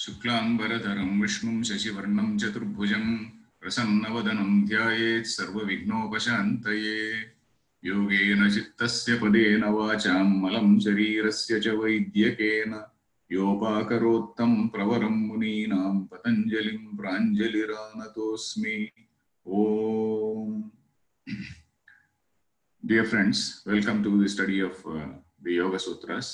शुक्लांबरधरं विष्णुं शशिवर्णं चतुर्भुजं प्रसन्नवदनं ध्यायेत् सर्वविघ्नोपशान्तये। योगेन चित्तस्य पदेन वाचां मलं शरीरस्य च वैद्यकेन योपाकरोत्तं प्रवरं मुनीनां पतञ्जलिं प्राञ्जलिरानतोऽस्मि। Om. Dear friends, welcome to the study of the Yoga Sutras.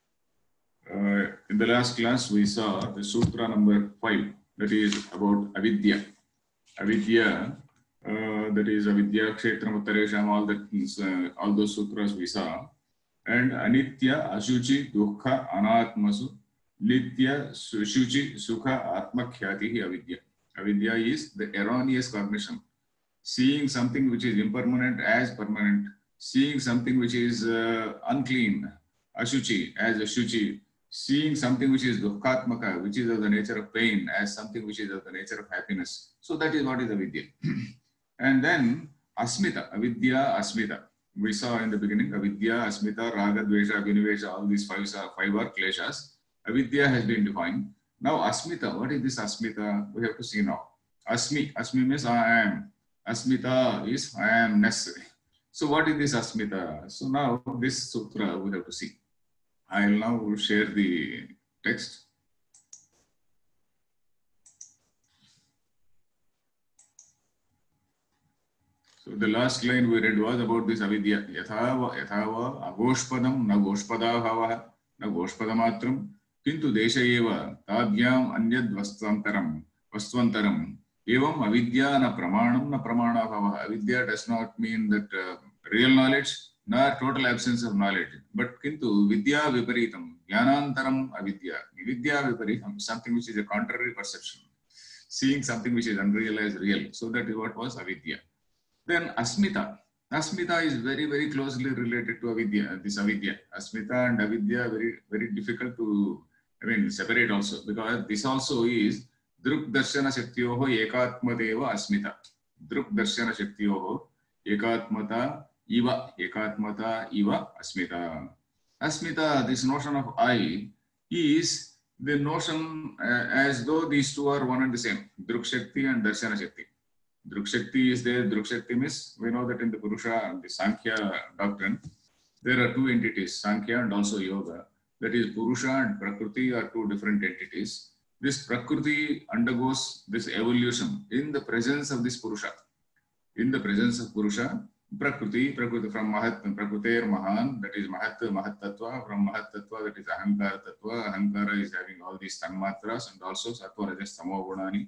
In the last class, we saw the Sutra number 5, that is about Avidya. Avidya, that is Avidya, Kshetram, Uttaresham, all those sutras we saw. And Anitya, Ashuchi, Dukha, Anatmasu, Nitya, Shuchi, Sukha, Atmakhyati, Avidya. Avidya is the erroneous cognition. Seeing something which is impermanent as permanent, seeing something which is unclean, Ashuchi, as Ashuchi, seeing something which is Dukkhatmaka, which is of the nature of pain, as something which is of the nature of happiness. So that is what is Avidya. And then Asmita, Avidya, Asmita. We saw in the beginning, Avidya, Asmita, Raga, Dvesha, Abhinivesha, all these five are kleshas. Avidya has been defined. Now Asmita, what is this Asmita? We have to see now. Asmi means I am. Asmita is I amness. So what is this Asmita? So now this sutra we have to see. I will now share the text. So the last line we read was about this avidya. Yathava agoshpadam na goshpadahava na goshpadamatram kintu deshaeva tabyam anyad vastvantaram evam avidya na pramanabhava. Avidya does not mean that real knowledge nor total absence of knowledge, but kintu vidya viparitam jnanantaram avidya. Vidya viparitam, something which is a contrary perception, seeing something which is unreal as real. So that is what was avidya. Then Asmita. Asmita is very, very closely related to Avidya, this Avidya. Asmita and Avidya very difficult to separate also, because this also is Druk Darshana Shaktyoho Ekatmadeva Asmita. Druk Darshana Shaktyoho Ekatmata Iva Asmita. Asmita, this notion of I, is the notion as though these two are one and the same. Druk Shakti and Darshana Shakti. Druk Shakti is there. Druk Shakti means, we know that in the Purusha and the Sankhya doctrine, there are two entities, Sankhya and also Yoga. That is, Purusha and Prakriti are two different entities. This Prakriti undergoes this evolution in the presence of this Purusha. In the presence of Purusha, Prakriti from Mahat, Prakriter Mahan, that is Mahat Tattva, from Mahat Tattva, that is Ahankara Tattva. Ahankara is having all these Tanmatras and also Sattva, Rajas, Tamo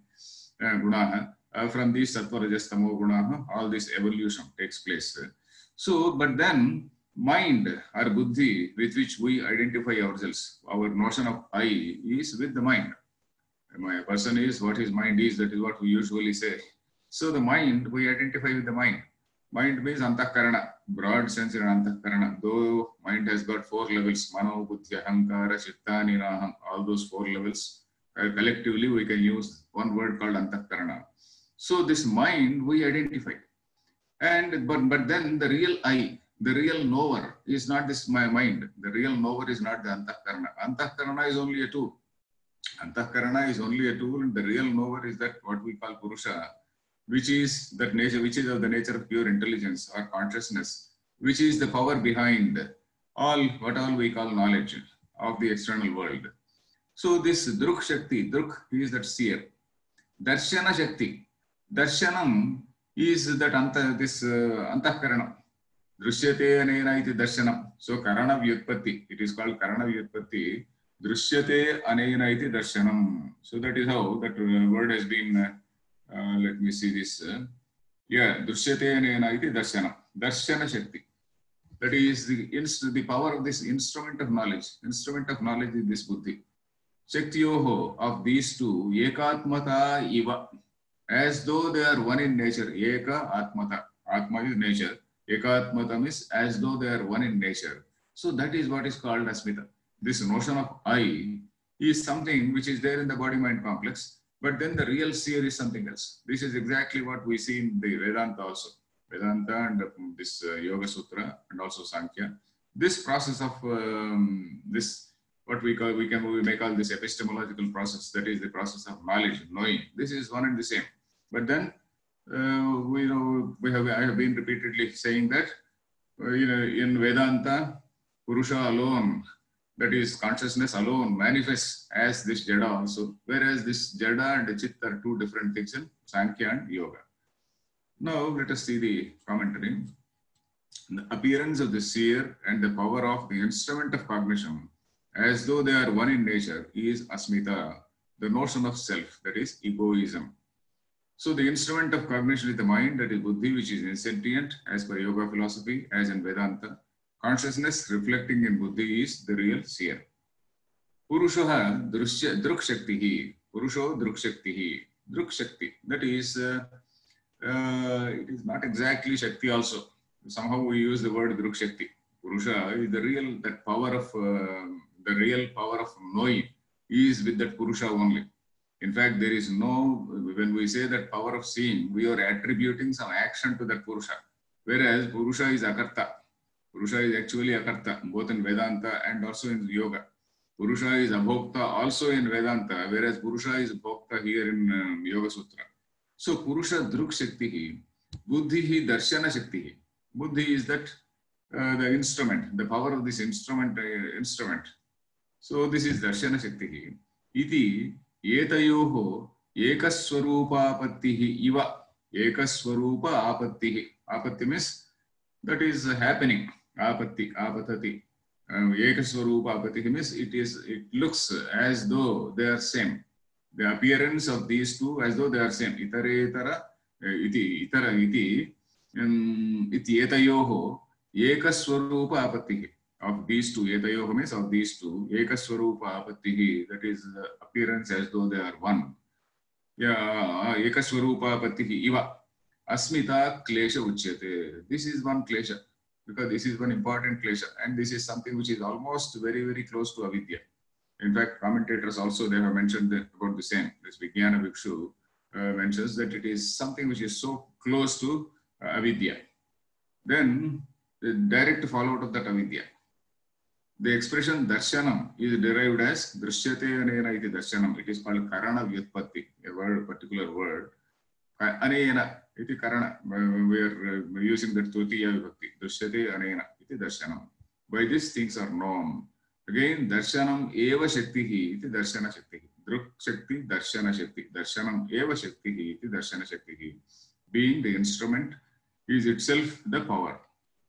Gunaha. From these Sattva, Rajas, Tamo Gunaha, all this evolution takes place. So, but then mind or buddhi with which we identify ourselves, our notion of I is with the mind. My person is what his mind is, that is what we usually say. So the mind, we identify with the mind. Mind means Antakarana, broad sense in Antakarana. Though mind has got 4 levels, Mano, Buddhi, Ahankara, Chitta, Niraham, all those 4 levels. Collectively, we can use one word called Antakarana. So this mind we identify. And but then the real I, the real knower is not this my mind. The real knower is not the Antakarana. Antakarana is only a tool. Antakarana is only a tool, and the real knower is that what we call Purusha, which is that nature, which is of the nature of pure intelligence or consciousness, which is the power behind what all we call knowledge of the external world. So this Druk Shakti, Druk is that seer. Darshana Shakti. Darshanam is that Antakarana. Drishyate anena iti darshanam. So Karana Vyutpatti. It is called Karana Vyutpatti. Drishyate anena iti darshanam. So that is how that word has been, let me see this. Drishyate anena iti darshanam. Darshana Shakti. That is the power of this instrument of knowledge. Instrument of knowledge is this buddhi. Shaktyoho, of these two, Ekatmata Iva, as though they are one in nature. Eka Atmata, Atma is nature. Ekatmata means as though they are one in nature. So that is what is called Asmita. This notion of I is something which is there in the body-mind complex, but then the real seer is something else. This is exactly what we see in the Vedanta also. Vedanta and this Yoga Sutra and also Sankhya. This process of this what we may call this epistemological process, that is the process of knowledge, knowing. This is one and the same. But then I have been repeatedly saying that in Vedanta, Purusha alone, that is consciousness alone, manifests as this Jada also, whereas this Jada and Chit are two different things in Sankhya and Yoga. Now let us see the commentary. The appearance of the seer and the power of the instrument of cognition, as though they are one in nature, is asmita, the notion of self, that is egoism. So the instrument of cognition is the mind, that is buddhi, which is insentient as per yoga philosophy, as in Vedanta. Consciousness reflecting in buddhi is the real seer. Purusha druk shaktihi, purusho druk shaktihi, druk shakti, that is, it is not exactly shakti also. Somehow we use the word druk shakti. Purusha is the real, that power of, the real power of knowing is with that Purusha only. In fact, there is no, when we say that power of seeing, we are attributing some action to that Purusha. Whereas Purusha is akarta. Purusha is actually akarta, both in Vedanta and also in Yoga. Purusha is abhokta also in Vedanta, whereas Purusha is bhokta here in Yoga Sutra. So Purusha druk shaktihi, buddhihi darshana shaktihi. Buddhi is that the instrument, the power of this instrument. So this is darshana shaktihi. Iti Etayoho ekaswarupapattihi iva. Ekaswarupa apattihi. Apatti means that is happening. Apatti, apatati. Ekaswarupa apattihi means it looks as though they are same. The appearance of these two as though they are same. Itaretara iti itara iti iti etayoho ekaswarupa apattihi. Of these two, etayoho means of these two, ekaswarupa apattihi, that is appearance as though they are one. Yeah, ekaswarupa apattihi iva. Asmita klesha uchyate. This is one klesha, because this is one important klesha, and this is something which is almost very, very close to avidya. In fact, commentators also, they have mentioned about the same. This Vijnana Bhikshu mentions that it is something which is so close to avidya. Then, the direct fallout of that avidya. The expression darshanam is derived as drishyate anena iti darshanam. It is called karana vyutpatti, a word, particular word. Anena iti karana. We are using that tutiya vibhakti. Drishyate anena iti darshanam. By these things are known. Again, darshanam eva shaktihi iti darshana shaktihi. Druk shakti, darshana shakti. Darshanam eva shaktihi iti darshana shaktihi. Being the instrument is itself the power.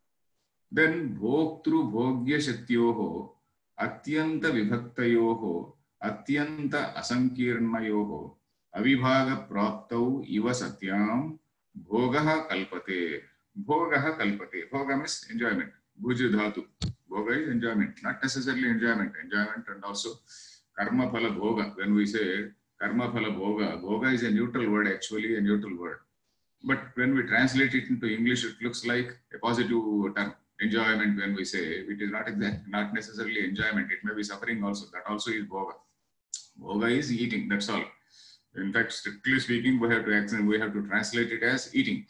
Then bhoktru bhogya shaktyoho atyanta vibhaktayoho atyanta asankirnayoho avibhaga praptau iva satyam bhogaha kalpate. Bhogaha kalpate. Bhoga means enjoyment. Bhuja dhatu. Bhoga is enjoyment, not necessarily enjoyment. Enjoyment and also karma phala bhoga. When we say karma phala bhoga, bhoga is a neutral word, actually a neutral word. But when we translate it into English, it looks like a positive term. Enjoyment, when we say, it is not necessarily enjoyment. It may be suffering also. That also is bhoga. Bhoga is eating. That's all. In fact, strictly speaking, we have to translate it as eating.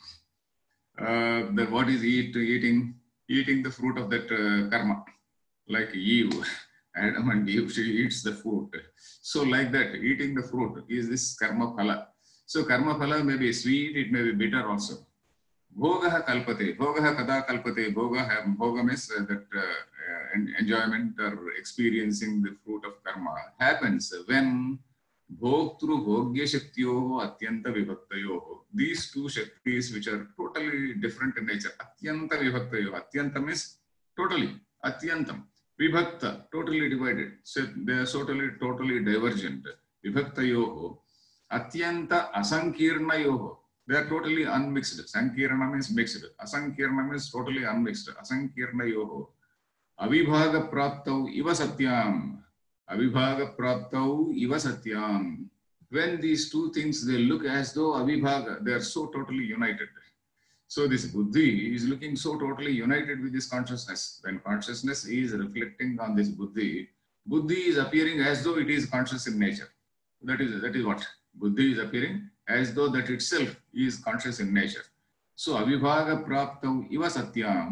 Then what is eating? Eating the fruit of that karma. Like Eve, Adam and Eve, she eats the fruit. So like that, eating the fruit is this karma phala. So karma phala may be sweet, it may be bitter also. Bhogaha kalpate. Bhogaha kada kalpate. Bhoga means that enjoyment or experiencing the fruit of karma happens when bhoktru bhogya shaktyoho atyanta vibhaktayoho. These two shaktis which are totally different in nature. Atyanta vibhaktayoho. Atyanta means totally. Atyantam. Vibhakta, totally divided. So they are totally divergent. Vibhaktayoho. Atyanta asankirnayoho. They are totally unmixed. Sankirna means mixed. Asankirna means totally unmixed. Asankirnayoho. Avibhaga praptau iva satyam. Avibhaga praptau iva satyam. When these two things, they look as though avibhaga, they are so totally united. So this buddhi is looking so totally united with this consciousness. When consciousness is reflecting on this buddhi, buddhi is appearing as though it is conscious in nature. That is what? Buddhi is appearing as though that itself is conscious in nature. So avibhaga praptam iva satyam,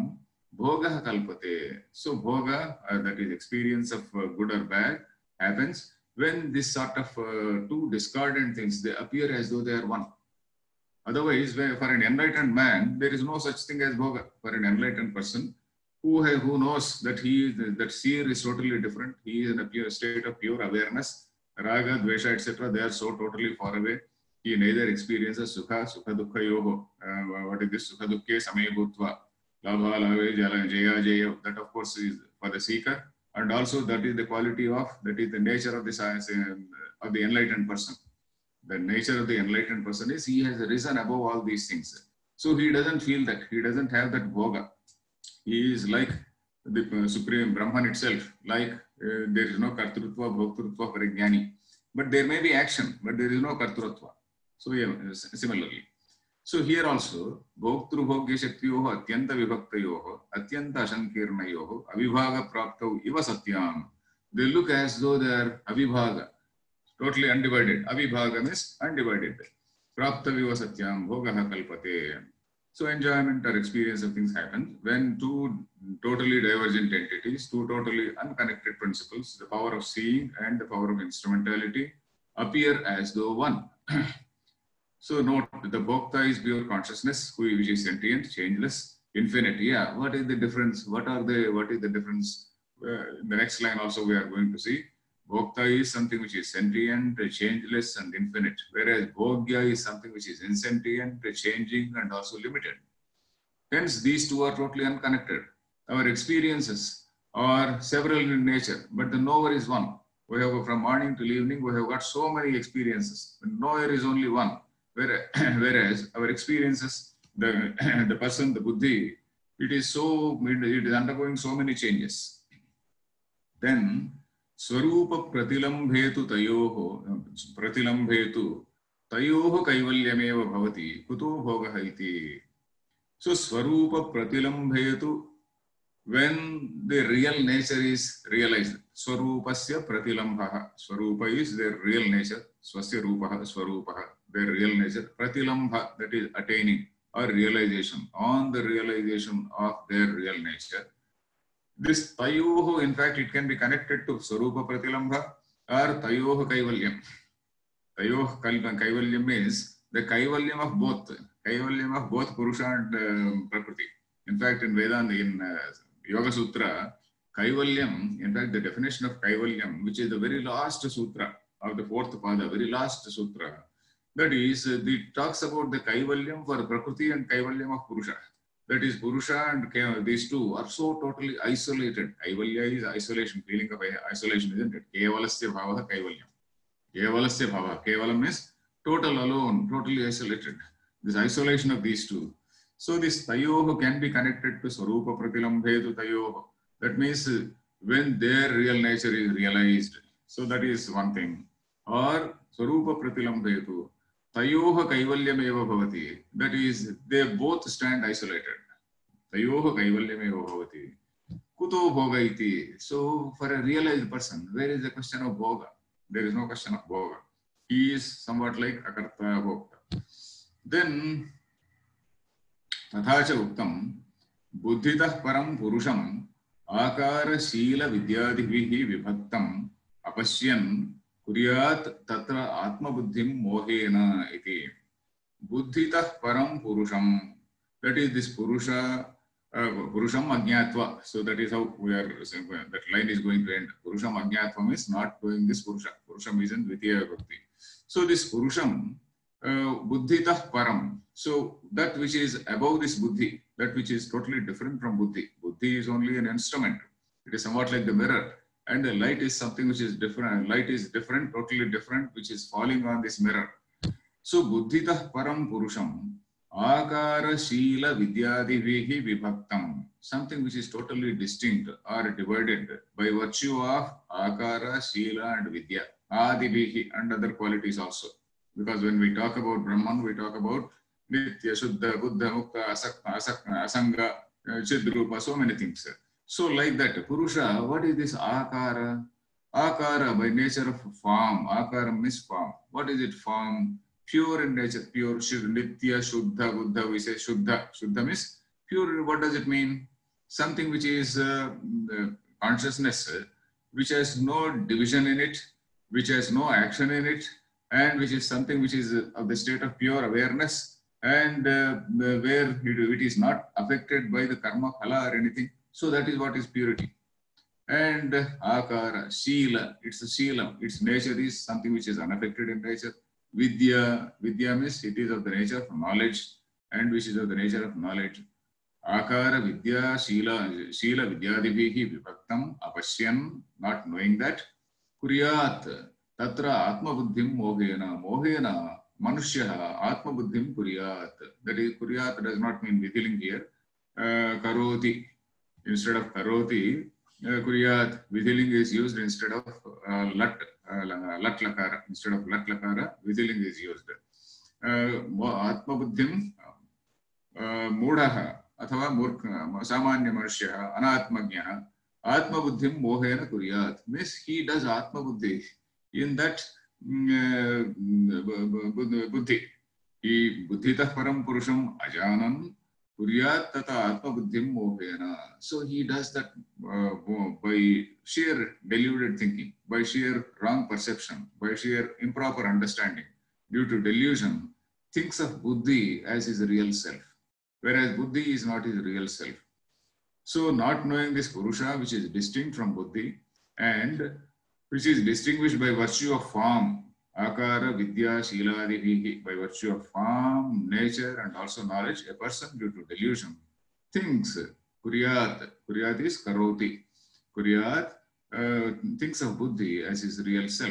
Bhoga kalpate. So bhoga, that is experience of good or bad, happens when this sort of two discordant things, they appear as though they are one. Otherwise, for an enlightened man, there is no such thing as bhoga. For an enlightened person who knows that that seer is totally different, he is in a pure state of pure awareness, raga, dvesha, etc. They are so totally far away. He neither experiences sukha dukkha yoho. What is this? Sukha dukkhe samaya bhutva. Labha, lave, jaya, jaya. That of course is for the seeker. And also that is the quality of, that is the nature of the science of the enlightened person. The nature of the enlightened person is he has risen above all these things. So he doesn't feel that. He doesn't have that bhoga. He is like the Supreme Brahman itself, like there is no kartrutva, bhoktrutva for a jnani. But there may be action, but there is no kartrutva. So yeah, similarly. So here also, bhoktru bhogya shaktiyoho atyanta vibhaktayoho atyanta ashankirnayoho avibhaga praptau iva satyam. They look as though they are avibhaga, totally undivided. Avibhaga means undivided. Prapta viva satyam bhogaha kalpate. So enjoyment or experience of things happen when two totally divergent entities, two totally unconnected principles, the power of seeing and the power of instrumentality, appear as though one. So note, the bhokta is pure consciousness, which is sentient, changeless, infinite. Yeah, what is the difference? What is the difference? In the next line also we are going to see. Bhokta is something which is sentient, changeless, and infinite, whereas bhogya is something which is insentient, changing, and also limited. Hence, these two are totally unconnected. Our experiences are several in nature, but the knower is one. We have from morning till evening, we have got so many experiences. The knower is only one, whereas our experiences, the person, the buddhi, it is undergoing so many changes. Then, Swarupa pratilambhetu tayoho kaivalyameva bhavati kuto bhogaha iti. So Swarupa pratilambhetu, when the real nature is realized, Swarupasya pratilambhaha. Swarupa is their real nature, Swasya rupaha, Swarupaha, their real nature. Pratilambha, that is attaining or realization, on the realization of their real nature. This tayoho, in fact, it can be connected to Swarupa Pratilambha or tayoho kaivalyam. Tayoho kaivalyam means the kaivalyam of both Purusha and Prakriti. In fact, in Vedanta, in Yoga Sutra, kaivalyam, in fact, the definition of kaivalyam, which is the very last sutra of the fourth pada, very last sutra, that is, it talks about the kaivalyam for Prakriti and kaivalyam of Purusha. That is, Purusha and these two are so totally isolated. Kaivalya is isolation, feeling of isolation, isn't it? Kevalasya bhavaha kaivalyam. Kevalasya bhavaha. Kevalam means total alone, totally isolated. This isolation of these two. So this tayoho can be connected to Swarupa pratilambhetu tayoho. That means when their real nature is realized. So that is one thing. Or Swarupa pratilambhetu tayoha kaivalyameva bhavati. That is, they both stand isolated. Tayoha kaivalyameva bhavati. Kuto bhoga iti. So for a realized person, where is the question of bhoga? There is no question of bhoga. He is somewhat like akarta bhokta. Then tathacha uktam buddhitah param purusham akara shila vidyadhivihi vibhaktam apashyan kuryat tatra atma buddhim mohena iti. Buddhitah param purusham. That is this purusha, purusham ajñatva. So that is how we are, that line is going to end. Purusham ajñatva means not doing this purusha. Purusham is in Dvitiya Vibhakti. So this purusham, buddhitah param. So that which is above this buddhi, that which is totally different from buddhi. Buddhi is only an instrument. It is somewhat like the mirror. And the light is something which is different. Light is different, totally different, which is falling on this mirror. So buddhitah param purusham akara shila vidyadivihi vibhaktam. Something which is totally distinct or divided by virtue of akara, shila and vidya. Adivihi and other qualities also. Because when we talk about Brahman, we talk about Nitya, Shuddha, Buddha, Mukta, Asakna, Asanga, Chidrupa, so many things. So like that, Purusha, what is this akara? Akara by nature of form. Akara means form. What is it form? Pure in nature, pure, Nitya, Shuddha, Buddha, we say Shuddha. Shuddha means pure. What does it mean? something which is consciousness, which has no division in it, which has no action in it, and which is something which is of the state of pure awareness, and where it is not affected by the karma phala or anything. So that is what is purity. And akara, shila, it's a shila. Its nature is something which is unaffected in nature. Vidya, vidya means it is of the nature of knowledge, and which is of the nature of knowledge. Akara, vidya, shila, shila, vidyadibhihi vibhaktam, apashyan, not knowing that. Kuryat, tatra atma buddhim mohena, mohena, manushyaha, atma buddhim kuryat. That is, kuryat does not mean vidhiling here. Karoti, instead of karoti, Kuryat, vidhiling is used instead of lat lakara. Instead of lat lakara, vidhiling is used. Atma buddhim मूढ़ः अथवा मूर्ख सामान्य मनुष्यः अनात्मज्ञः atma buddhim mohena kuryat means he does atma buddhi in that buddhi. He buddhitah param purusham ajanan kuryat tata atma buddhim mohena. So he does that by sheer deluded thinking, by sheer wrong perception, by sheer improper understanding. Due to delusion, thinks of buddhi as his real self, whereas buddhi is not his real self. So not knowing this purusha, which is distinct from buddhi and which is distinguished by virtue of form, akara, vidya, shiladihi, by virtue of form, nature and also knowledge, a person due to delusion thinks, kuryat, kuryat is karoti, kuryat thinks of buddhi as his real self.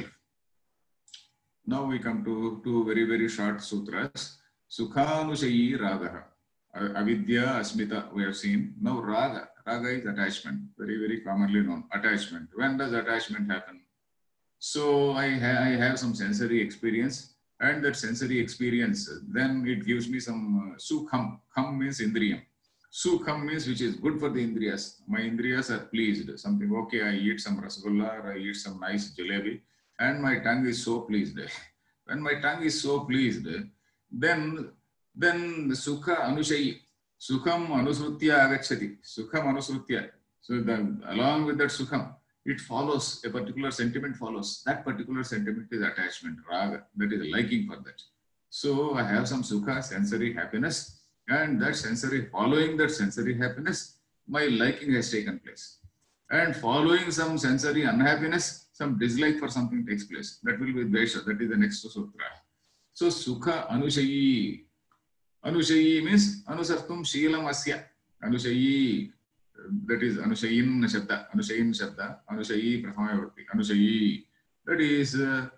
Now we come to two very, very short sutras. Sukhanushayi ragaha. Avidya, asmita, we have seen. Now raga. Raga is attachment. Very, very commonly known. Attachment. When does attachment happen? So I have some sensory experience, and that sensory experience, then it gives me some sukham. Kham means indriyam. Sukham means which is good for the indriyas. My indriyas are pleased. Something, okay, I eat some rasgulla or I eat some nice jalebi, and my tongue is so pleased. When my tongue is so pleased, then sukha anushayi, sukham anusrutya agachati, sukham anusrutya. So along with that sukham, it follows, a particular sentiment follows. That particular sentiment is attachment, raga, that is liking for that. So I have some sukha, sensory happiness, and that sensory, following that sensory happiness, my liking has taken place. And following some sensory unhappiness, some dislike for something takes place. That will be Dvesha. That is the next sutra. So Sukha Anushayi. Anushayi means Anusartum Shilam Asya. Anushayi, that is Anushayin Shabda. Anushayin Shabda. Anushayi Prathamayavarti. Anushayi. That is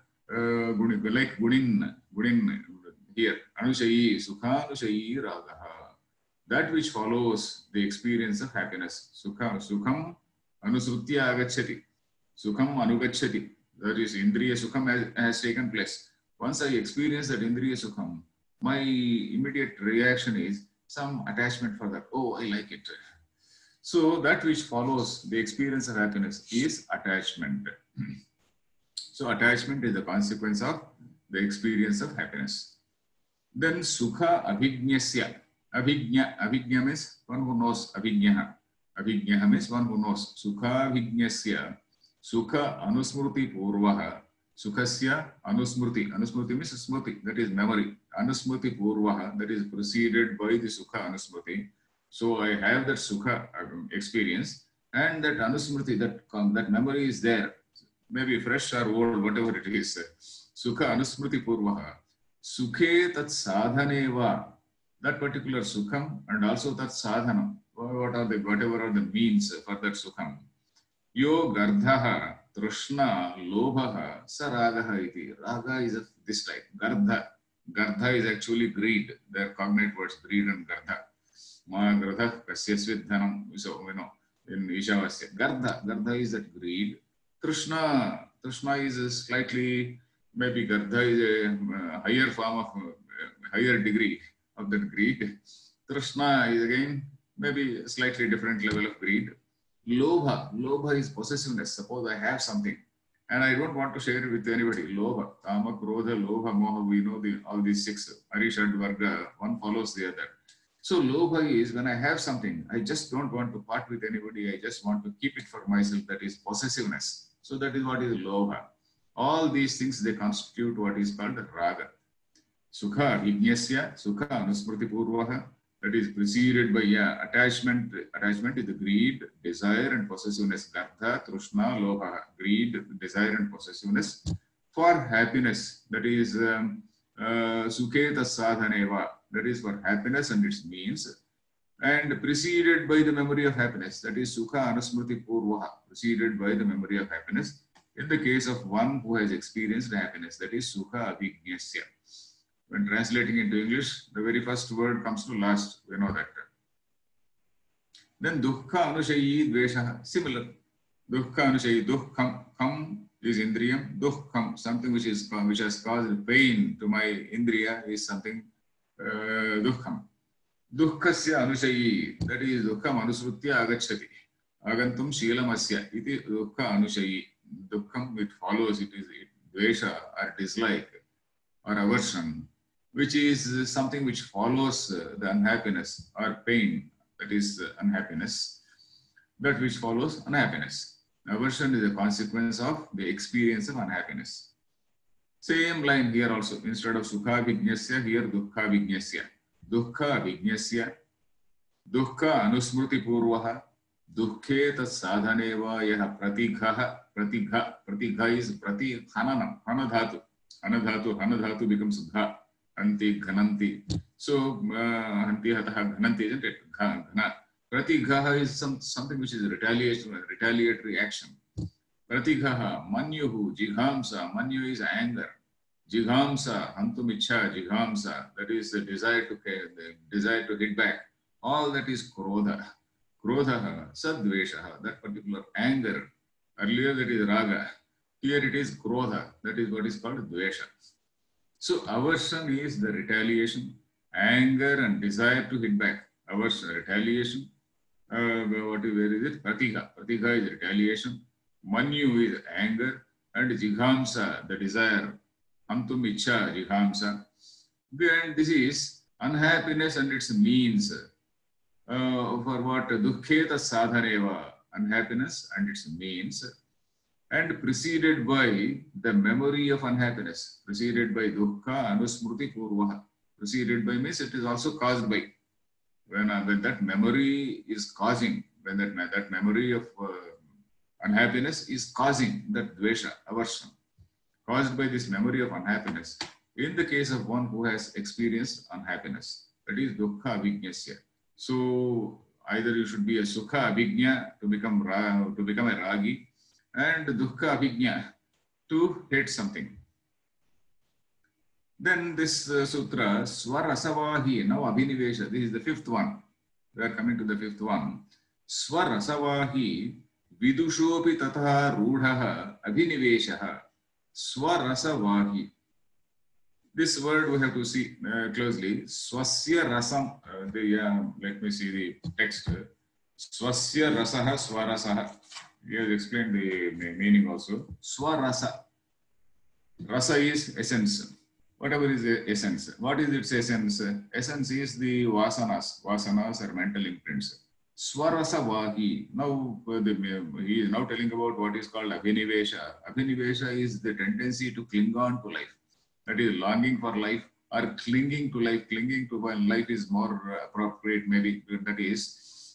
like Gunin. Gunin here. Anushayi. Sukha Anushayi Ragaha. That which follows the experience of happiness. Sukham Anusrutya Agachati. Sukham Anugachati. That is Indriya Sukham has taken place. Once I experience that Indriya Sukham, my immediate reaction is some attachment for that. Oh, I like it. So that which follows the experience of happiness is attachment. So attachment is the consequence of the experience of happiness. Then Sukha Abhijñasya. Abhijña means one who knows. Abhijñaha. Abhijñaha means one who knows. Sukha Abhijñasya. Sukha Anusmruti Purvaha. Sukhasya Anusmruti. Anusmruti means smruti, that is memory. Anusmruti Purvaha, that is preceded by the Sukha Anusmruti. So I have that Sukha experience, and that Anusmruti, that memory is there. Maybe fresh or old, whatever it is. Sukha Anusmruti Purvaha. Sukhe tat sadhaneva. That particular Sukham and also that sadhanam. Whatever are the means for that Sukham. Yo gardhaha, trishna, lobhaha, saragaha iti. Raga is of this type. Gardha. Gardha is actually greed. They are cognate words, greed and gardha. Ma gardha kasyasvit dhanam. So, you know, in Ishavasya. Gardha. Gardha is that greed. Trishna. Trishna is a slightly, maybe gardha is a higher form of, higher degree of that greed. Trishna is again, maybe a slightly different level of greed. Lobha. Lobha is possessiveness. Suppose I have something and I don't want to share it with anybody. Lobha. Kama, Krodha, Lobha, Moha. We know all these six. Arishad, Varga. One follows the other. So lobha is when I have something, I just don't want to part with anybody. I just want to keep it for myself. That is possessiveness. So that is what is lobha. All these things, they constitute what is called raga. Sukha vignyasya, sukha anusmriti purvaha. That is preceded by attachment. Attachment is the greed, desire and possessiveness. Gardha, trishna, lobha. Greed, desire and possessiveness. For happiness, that is suketa sadhaneva. That is for happiness and its means. And preceded by the memory of happiness. That is sukha anusmriti purvaha. Preceded by the memory of happiness. In the case of one who has experienced happiness, that is sukha avijñasya. When translating into English, the very first word comes to last. We know that. Then dukkha anushayi dvesha, similar. Dukkha anushayi, dukkham, kham is indriyam, dukkham, something which has caused pain to my indriya is something dukkham. Dukkhasya anushayi, that is dukkham anusrutya agacchati. Agantum shilamasya, iti dukkha anushayi. Dukkham, it follows, it is dvesha or dislike or aversion, which is something which follows the unhappiness or pain, that is unhappiness, that which follows unhappiness. Aversion is a consequence of the experience of unhappiness. Same line here also, instead of sukha vignyasya, here dukkha vignyasya. Dukkha vignyasya, dukkha anusmriti purvaha, dukkhe tat sadhaneva yaha pratigha. Pratigha is prati hananam, hanadhatu. Hanadhatu becomes gha. Anti, ghananti. So, hanti, hataha, ghananti, isn't it? Ghana. Pratigha is something which is retaliatory action. Pratigha, manyuhu, jighamsa. Manyu is anger. Jighamsa, hantumicha, jighamsa. That is the desire to hit back. All that is krodha. Krodha, sadvesha, that particular anger. Earlier that is raga. Here it is krodha. That is what is called dvesha. So aversion is the retaliation, anger and desire to hit back. Aversion, retaliation. Where is it? Pratigha. Pratigha is retaliation. Manyu is anger. And jighamsa, the desire. Antum icha, jighamsa. And this is unhappiness and its means. For what? Dukkheta sadhaneva. Unhappiness and its means. And preceded by the memory of unhappiness, preceded by dukkha anusmriti purvaha. Preceded by means it is also caused by. When that memory is causing, when that memory of unhappiness is causing that dvesha, aversion, caused by this memory of unhappiness, in the case of one who has experienced unhappiness, that is dukkha avijñasya. So either you should be a sukha avijña to become a ragi, and dukkha avijña to hate something. Then this sutra, Swarasavahi, now Abhinivesha, this is the fifth one. We are coming to the fifth one. Swarasavahi, Vidushopi tatha rudhaha abhiniveshaha. Swarasavahi. This word we have to see closely. Swasya rasam, let me see the text. Swasya rasaha swarasaha. We have explained the meaning also. Swarasa. Rasa is essence. Whatever is the essence. What is its essence? Essence is the vasanas. Vasanas are mental imprints. Swarasa vahi. Now, he is now telling about what is called abhinivesha. Abhinivesha is the tendency to cling on to life. That is longing for life or clinging to life. Clinging to life is more appropriate maybe. That is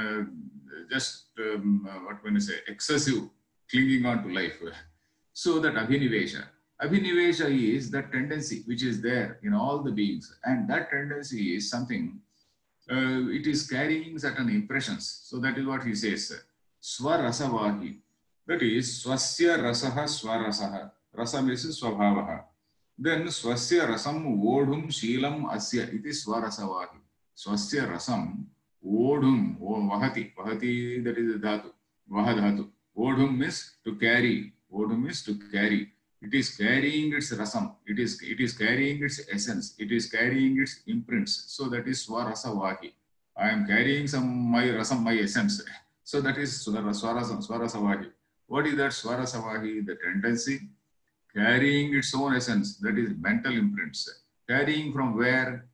what can I say, excessive clinging on to life. So that abhinivesha. Abhinivesha is that tendency which is there in all the beings, and that tendency is something, it is carrying certain impressions. So that is what he says. Swarasavahi. That is swasya rasaha swarasaha. Rasam is swabhavaha. Then swasya rasam vodhum shilam asya. It is swarasavahi. Swasya rasam vodhum vahati. Vahati, that is dhatu. Vahadhatu. Vodhum is to carry. Vodhum is to carry. It is carrying its rasam. It is carrying its essence. It is carrying its imprints. So that is swarasavahi. I am carrying my rasam, my essence. So that is swarasavahi. What is that swarasavahi? The tendency carrying its own essence. That is mental imprints. Carrying from where?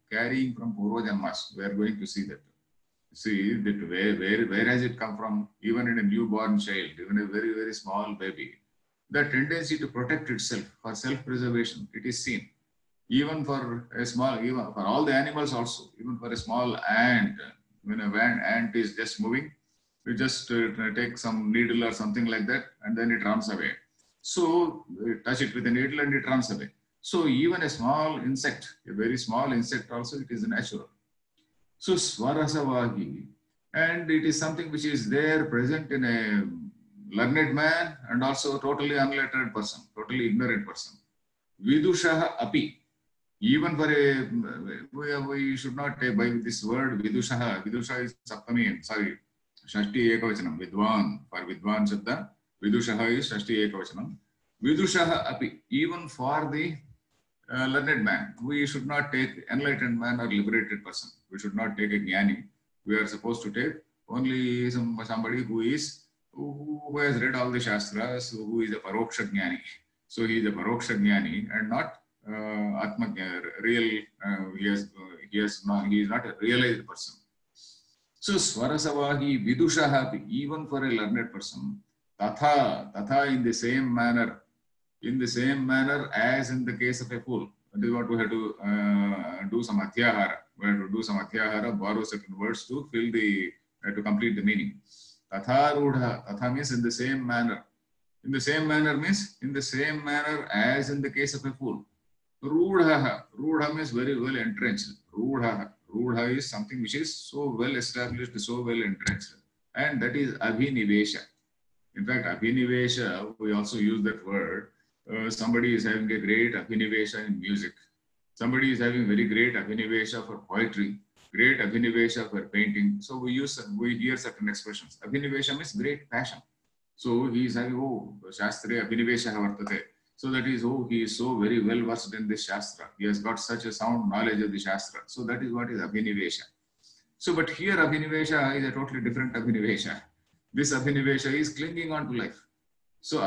carrying from Purva Janmas. We are going to see that. See that where has it come from? Even in a newborn child, even a very, very small baby, the tendency to protect itself for self-preservation, it is seen. Even for a small, even for all the animals also, even for a small ant, when a ant is just moving, you just take some needle or something like that, and then it runs away. So touch it with a needle and it runs away. So even a small insect, a very small insect also, it is natural. So Swarasavahi, and it is something which is there present in a learned man and also totally unlettered person, totally ignorant person. Vidushaha api. Even for a, we should not take by this word Vidushaha. Vidusha is Saptami, sorry, Shashti Ekavachanam. Vidwan, for Vidwan Shabda. Vidushaha is Shashti Ekavachanam. Vidushaha api. Even for the learned man, we should not take enlightened man or liberated person. We should not take a jnani. We are supposed to take only somebody who has read all the shastras, who is a paroksha jnani. So he is a paroksha jnani and not atma real. He is not a realized person. So Swarasavahi vidushaha, even for a learned person, tatha in the same manner. In the same manner as in the case of a fool. That is what we have to do some atyahara. We have to do some atyahara, borrow certain words to fill the, to complete the meaning. Tatha rudha, tatha means in the same manner. In the same manner means in the same manner as in the case of a fool. Rudha, rudha means very well entrenched. Rudha is something which is so well established, so well entrenched. And that is abhinivesha. In fact, abhinivesha, we also use that word. Somebody is having a great abhinivesha in music. Somebody is having very great abhinivesha for poetry, great abhinivesha for painting. So we hear certain expressions. Abhinivesha means great passion. So he is having, Shastra abhinivesha vartate. So that is, he is so very well versed in this Shastra. He has got such a sound knowledge of the Shastra. So that is what is abhinivesha. So, but here abhinivesha is a totally different abhinivesha. This abhinivesha is clinging on to life. So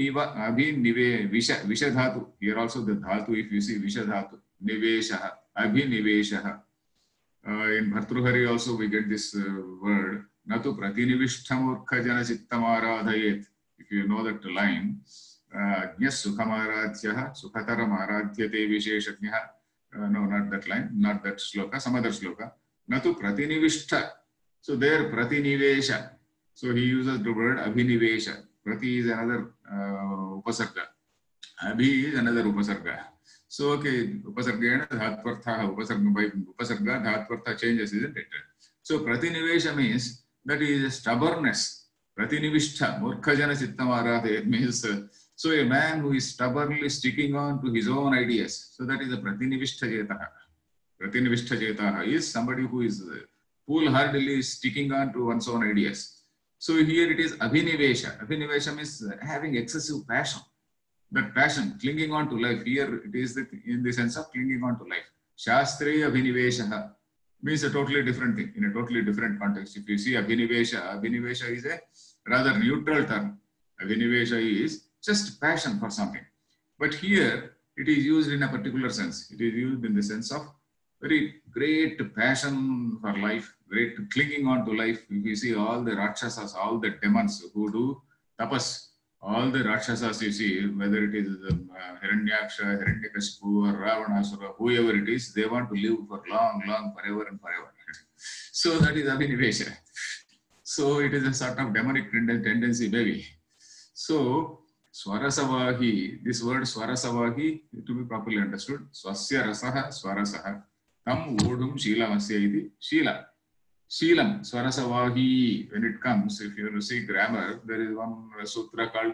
visha dhatu. Here also the dhatu, if you see visha dhatu, niveshaha, abhiniveshaha. In Bhartruhari also we get this word, natu pratinivishtham urkhajana chittamaradhayet. If you know that line, Jnas sukhamaradhyaha, sukhataram aradhyate visheshajnaha. No, not that line, not that shloka, some other shloka. Natu pratinivishta. So there pratinivesha. So he uses the word abhinivesha. Prati is another upasarga. Abhi is another upasarga. So, okay, upasarga dhatvartha, by upasarga dhatvartha changes, isn't it? So, pratinivesha means that is stubbornness. Pratinivishta, murkhajana chittamaradhe means, so a man who is stubbornly sticking on to his own ideas. So, that is a pratinivishta jetaha. Pratinivishta jetaha is somebody who is foolhardily sticking on to one's own ideas. So here it is abhinivesha. Abhinivesha means having excessive passion. That passion, clinging on to life. Here it is in the sense of clinging on to life. Shastreya abhinivesha means a totally different thing, in a totally different context. If you see abhinivesha, abhinivesha is a rather neutral term. Abhinivesha is just passion for something. But here it is used in a particular sense. It is used in the sense of very great passion for life, great clinging on to life. If you see all the Rakshasas, all the demons who do tapas, all the Rakshasas you see, whether it is Hiranyaksha, Hiranyakashipu, or Ravanasura, whoever it is, they want to live for long, forever and forever. So that is abhinivesha. So it is a sort of demonic tendency, maybe. So Swarasavahi, this word Swarasavahi, to be properly understood, Swasya rasaha swarasaha. Tam vodum shilamasya iti shila. Shilam, Swarasavahi, when it comes, if you see grammar, there is one sutra called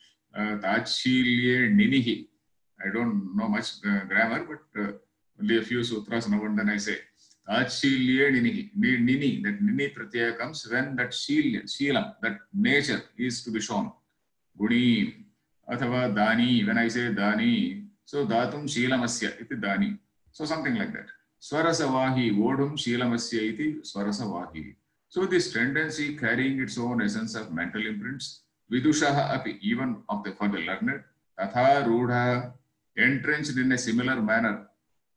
Tachilye Ninihi. I don't know much grammar, but only a few sutras now and then I say. Tachilye Ninihi. Nini, that Nini pratyaya comes when that Shilam, that nature is to be shown. Guni, Athava Dani, when I say Dani, so Datum Shilamasya iti Dani. So something like that. Swarasavahi, vodum shilamasya iti swarasavahi. So this tendency carrying its own essence of mental imprints, vidushaha api, even for the learned, tatha rudha, entrenched in a similar manner.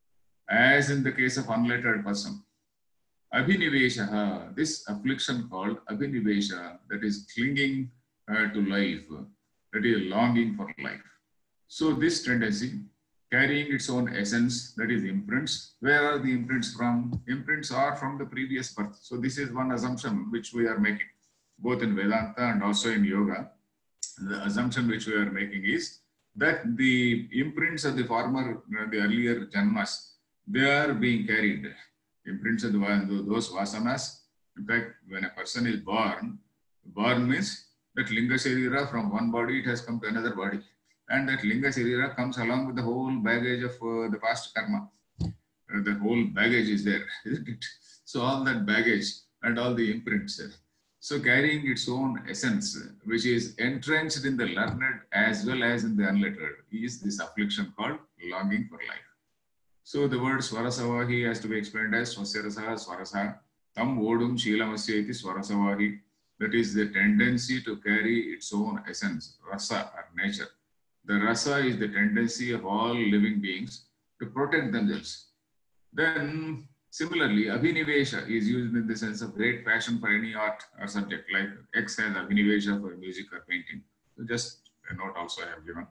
as in the case of unlettered person. Abhinivesha, this affliction called Abhinivesha, that is clinging to life, that is longing for life. So this tendency, carrying its own essence, that is imprints. Where are the imprints from? Imprints are from the previous birth. So this is one assumption which we are making, both in Vedanta and also in Yoga. The assumption which we are making is that the imprints of the former, the earlier janmas, they are being carried. Imprints of those vasanas. In fact, when a person is born means that linga sharira, from one body it has come to another body. And that linga sharira comes along with the whole baggage of the past karma. The whole baggage is there, isn't it? So all that baggage and all the imprints. So carrying its own essence, which is entrenched in the learned as well as in the unlettered, is this affliction called longing for life. So the word Swarasavahi has to be explained as Swasya Swarasa, Tam Vodum Sheelamasya iti Swarasavahi. That is the tendency to carry its own essence, rasa or nature. The rasa is the tendency of all living beings to protect themselves. Then similarly, Abhinivesha is used in the sense of great passion for any art or subject, like X has Abhinivesha for music or painting. So just a note also I have given.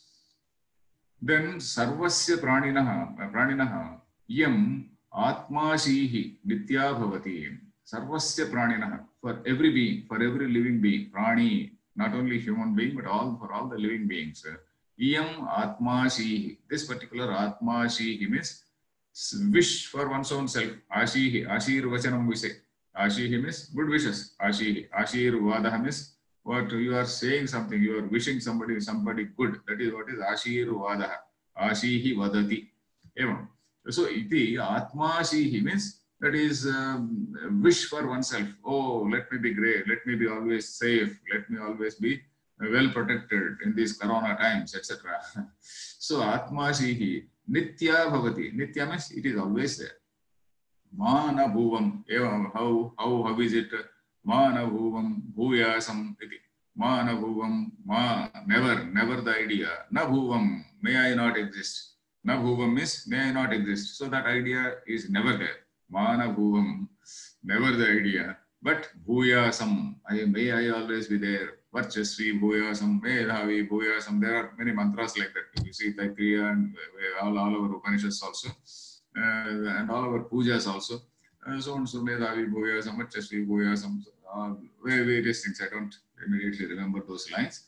Then Sarvasya Praninaha Yam Atmashihi Nitya Bhavati. Sarvasya Praninaha, for every being, for every living being, Prani, not only human being, but for all the living beings. Yam Atmashihi. This particular Atmashihi means wish for one's own self. Ashihi, Ashir Vachanam we say. Ashihi means good wishes. Ashihi, Ashir Vadaha means what you are saying something, you are wishing somebody good. That is what is Ashir Vadaha. Ashihi Vadati. Evam. So iti Atmashihi means that is wish for oneself. Oh, let me be great. Let me be always safe. Let me always be well protected in these corona times, etc. So Atmashihi Nitya Bhavati. Nitya means it is always there. Mana Bhuvam. How is it? Mana Bhuvam Bhuyasam iti. Mana Bhuvam never the idea. Na Bhuvam, may I not exist. Na Bhuvam means may I not exist. So that idea is never there. Mana Bhuvam, never the idea. But Bhuyasam, may I always be there. Varchasvi Bhuyasam, Medhavi Bhuyasam. There are many mantras like that. You see Taittiriya and all our Upanishads also. And all our pujas also. So and so Medhavi Bhuyasam, Varchasvi Bhuyasam. Various things. I don't immediately remember those lines.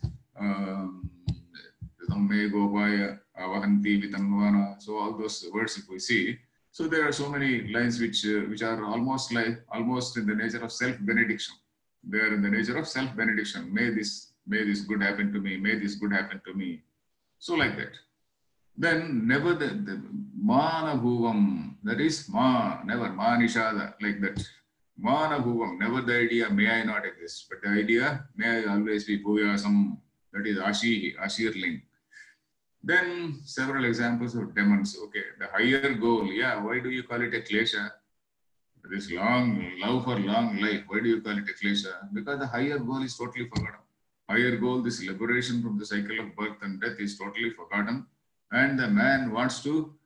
Tamme Gopaya, Avahanti Vitanvana. So all those words if we see. So there are so many lines which are almost in the nature of self-benediction. They are in the nature of self-benediction. May this good happen to me. May this good happen to me. So like that. Then never the mana bhuvam, that is never nishada, like that. Mana bhuvam, never the idea may I not exist, but the idea may I always be bhuyasam, that is ashirling. Then several examples of demons. Okay, the higher goal. Yeah, why do you call it a klesha? This long love for long life. Why do you call it a klesha? Because the higher goal is totally forgotten. Higher goal, this liberation from the cycle of birth and death, is totally forgotten, and the man wants to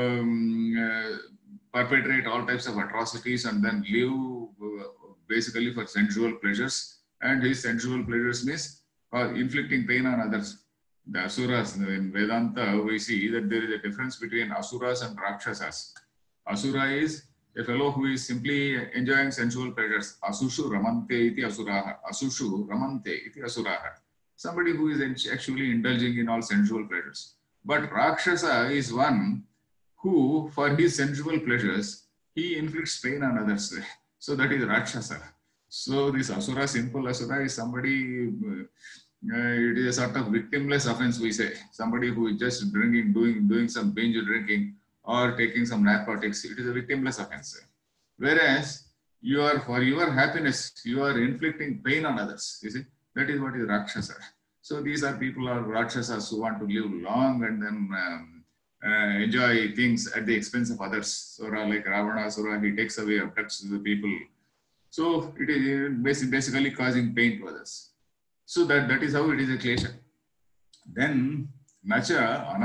perpetrate all types of atrocities and then live basically for sensual pleasures. And his sensual pleasures means inflicting pain on others. The asuras, in Vedanta, we see that there is a difference between asuras and rakshasas. Asura is a fellow who is simply enjoying sensual pleasures. Asushu ramante iti asuraha. Asushu ramante iti asuraha. Somebody who is actually indulging in all sensual pleasures. But Rakshasa is one who, for his sensual pleasures, he inflicts pain on others. So that is Rakshasa. So this Asura, simple Asura, is somebody... it is a sort of victimless offense, we say. Somebody who is just drinking, doing some binge drinking or taking some narcotics, it is a victimless offense. Whereas for your happiness, you are inflicting pain on others. You see, that is what is Rakshasa. So these are people or Rakshasas who want to live long and then enjoy things at the expense of others. So like Ravana, he takes away, abducts the people. So it is basically causing pain to others. So that is how it is a klesha. Then न च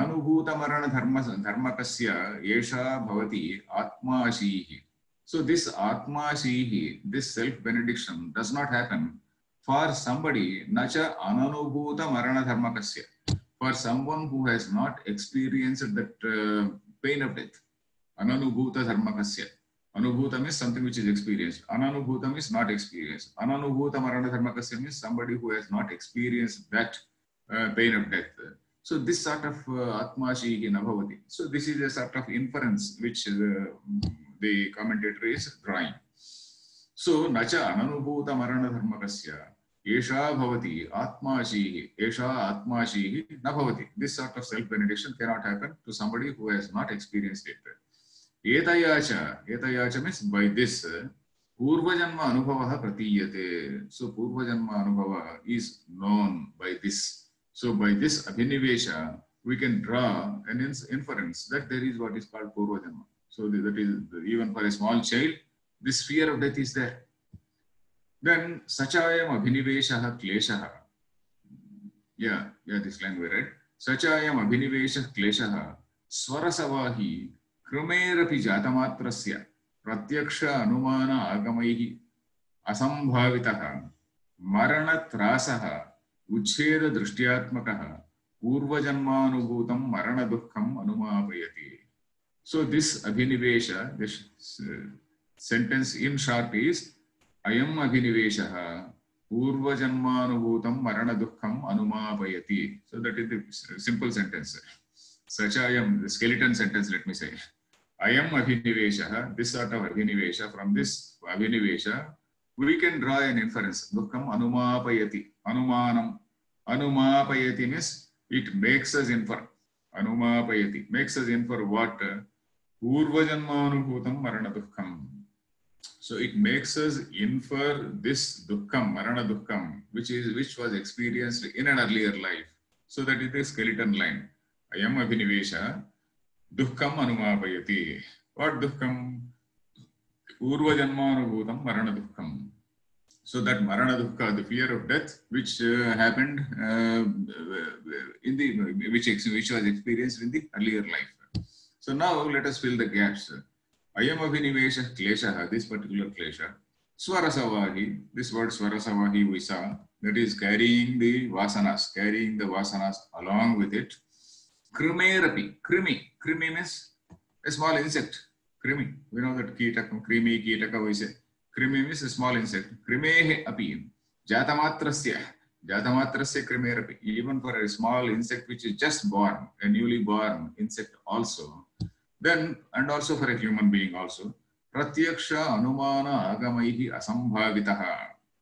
अननुभूतमरणधर्मकस्य एषा भवति आत्माशीः. So this atmashihi, this self-benediction does not happen for somebody na cha ananubhuta marana dharmakasya, for someone who has not experienced that pain of death. Ananubhuta dharmakasya. Anubhuta means something which is experienced. Ananubhuta means not experienced. Ananubhuta marana dharmakasya means somebody who has not experienced that pain of death. So this sort of atmashihi na bhavati. So this is a sort of inference which the commentator is drawing. So nacha ananubhuta marana dharmakasya esha bhavati atmashihi na bhavati. This sort of self-benediction cannot happen to somebody who has not experienced it. Etayacha means by this purvajanma anubhava pratiyate. So purvajanma anubhava is known by this. So by this abhinivesha, we can draw an inference that there is what is called purvajanma. So that is, even for a small child, this fear of death is there. Then sachayam abhinivesha kleshaha. Yeah, this line we read. Sachayam abhinivesha kleshaha swarasavahi krumerapi jatamatrasya pratyaksha anumana agamaihi asambhavitaha marana trasaha uchcheda drishtyatmakaha purvajanmanubhutam marana dukkham anumapayati. So this abhinivesha, this sentence in short is ayam abhiniveshaha purvajanmanubhutam marana dukkham anumapayati. So that is the simple sentence. Such ayam, the skeleton sentence, let me say. Ayam abhiniveshaha, this sort of abhinivesha, from this abhinivesha, we can draw an inference. Dukkham anumapayati. Anumanam. Anumapayati means it makes us infer. Anumapayati makes us infer what? Purvajanmanubhutam marana dukkham. So it makes us infer this dukkham, marana dukkham, which was experienced in an earlier life. So that is the skeleton line. Ayam abhinivesha dukkham anumapayati. What dukkham? Purvajanmanubhutam marana dukkham. So that marana dukkha, the fear of death, which happened which was experienced in the earlier life. So now let us fill the gaps. Ayam abhinivesha kleshaha, this particular klesha. Swarasavahi, this word swarasavahi we saw, that is carrying the vasanas along with it. Krimerapi, krimi means a small insect. Krimi, we know that kitaka we say. Krimi means a small insect. Krimehe api, jatamatrasya krimerapi. Even for a small insect which is just born, a newly born insect also. Then, and also for a human being also, pratyaksha anumana agamaihi asambhavitaha.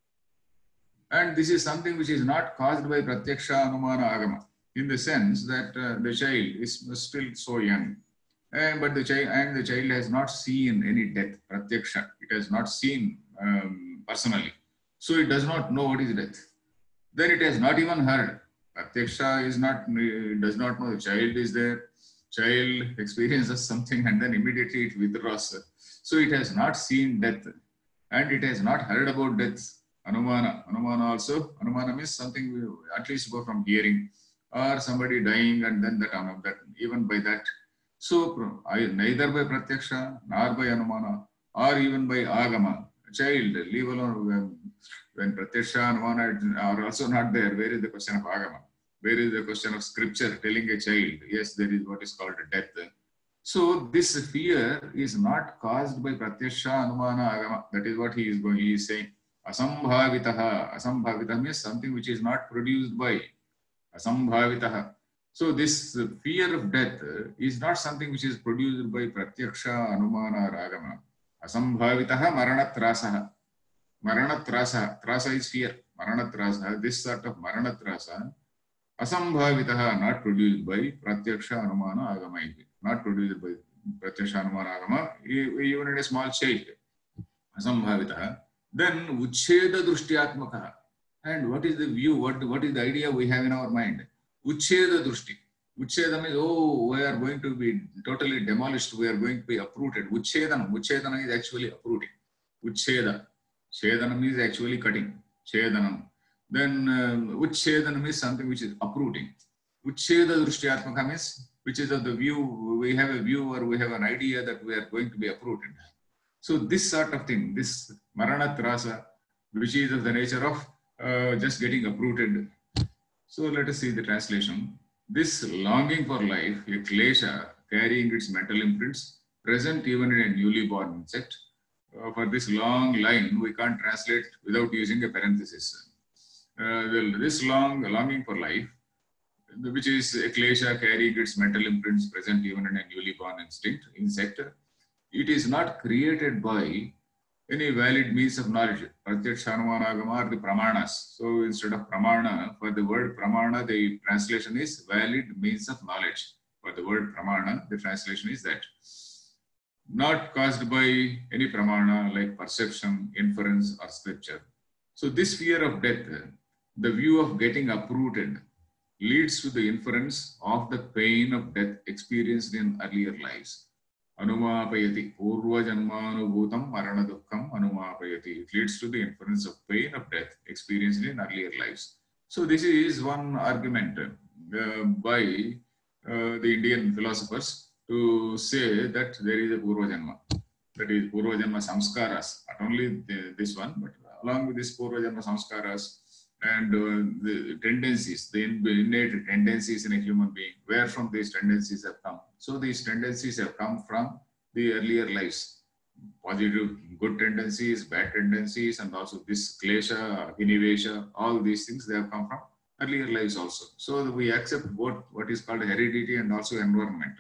And this is something which is not caused by pratyaksha anumana agama, in the sense that the child is still so young, but the child has not seen any death, pratyaksha. It has not seen personally, so it does not know what is death. Then it has not even heard. Pratyaksha does not know the child is there. Child experiences something and then immediately it withdraws. So it has not seen death and it has not heard about death. Anumana also. Anumana means something at least go from hearing or somebody dying and then that even by that. So neither by pratyaksha nor by anumana or even by agama. Child, leave alone when pratyaksha anumana are also not there. Where is the question of agama? Where is the question of scripture telling a child, yes, there is what is called death. So this fear is not caused by pratyaksha anumana agama. That is what he is saying. Asambhavitaha. Asambhavitaha means something which is not produced by. Asambhavitaha. So this fear of death is not something which is produced by pratyaksha anumana or agama. Asambhavitaha maranatrasaha. Maranatrasaha. Trasa is fear. Maranatrasaha. This sort of maranatrasa. Asambhavitaha, not produced by pratyaksha anumana agama. Not produced by pratyaksha anumana agama, even in a small child. Asambhavitaha. Then uchcheda drishtyatmakaha. And what is the view? What is the idea we have in our mind? Uchcheda drishti. Uchcheda means, we are going to be totally demolished. We are going to be uprooted. Uchchedana is actually uprooting. Uchcheda. Chedanam is actually cutting. Chedanam. Then uchchedanam is something which is uprooting. Uchcheda Drushyatmaka means which is of the view, we have a view or we have an idea that we are going to be uprooted. So this sort of thing, this Maranatrasa, which is of the nature of just getting uprooted. So let us see the translation. This longing for life, a klesha carrying its mental imprints, present even in a newly born insect. For this long line, we can't translate without using a parenthesis. This longing for life, which is a klesha carrying its mental imprints, present even in a newly born insect, it is not created by any valid means of knowledge. Pratyaksha, Anumanagama are the pramanas. So instead of pramana, for the word pramana, the translation is valid means of knowledge. For the word pramana, the translation is that. Not caused by any pramana like perception, inference, or scripture. So this fear of death, the view of getting uprooted, leads to the inference of the pain of death experienced in earlier lives. Anumapayati, purva janmanubhutam marana dukkham anumapayati. It leads to the inference of pain of death experienced in earlier lives. So this is one argument by the Indian philosophers to say that there is a purva janma. That is purva janma samskaras. Not only this one, but along with this purva janma samskaras and the tendencies, the innate tendencies in a human being, where from these tendencies have come. So these tendencies have come from the earlier lives. Positive, good tendencies, bad tendencies, and also this klesha, inivesha, all these things, they have come from earlier lives also. So we accept both what is called heredity and also environment.